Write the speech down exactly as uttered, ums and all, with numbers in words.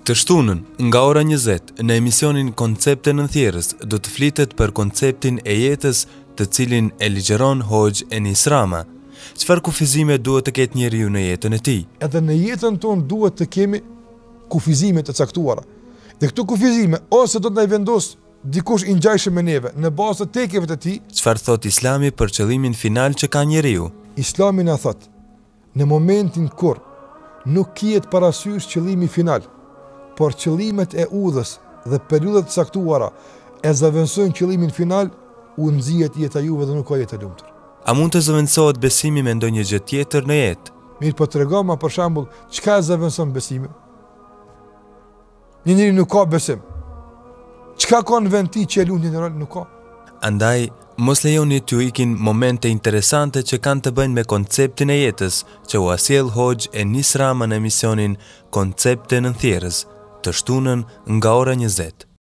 Të shtunën, nga ora njëzet, në emisionin Koncepte në Thjerrës, do të flitet për konceptin e jetës të cilin e ligjeron Hoxh Enis Rama. Çfarë kufizime duhet të ketë njeriu në jetën e tij? Edhe në jetën tonë duhet të kemi kufizime të caktuara. Dhe këto kufizime ose do të na i vendos dikush i ngjajshëm me neve në bazë të tekeve të tij. Çfarë thot Islami për qëllimin final që ka njeriu? Islami na thot, në momentin kur nuk kihet parasysh qëllimi final, por qëllimet e udhës dhe periudhat e caktuara e zëvendësojnë qëllimin final, u nxihet jeta juve dhe nuk ka jetë e lumtur. A mund të zëvendësohet besimi me ndonjë gjë tjetër në jetë? Mirë, po tregoma për shembull, çka e zëvendëson besimin? Një njeri nuk ka besim. Çka ka në vend ti që e lund një rol, nuk ka. Andaj, mos lejoni t'ju ikin momente interesante që kanë të bëjnë me konceptin e jetës, që u sjell Hoxh Enis Rama në emisionin Koncepte në Thjerrës, të shtunën nga ora njëzet.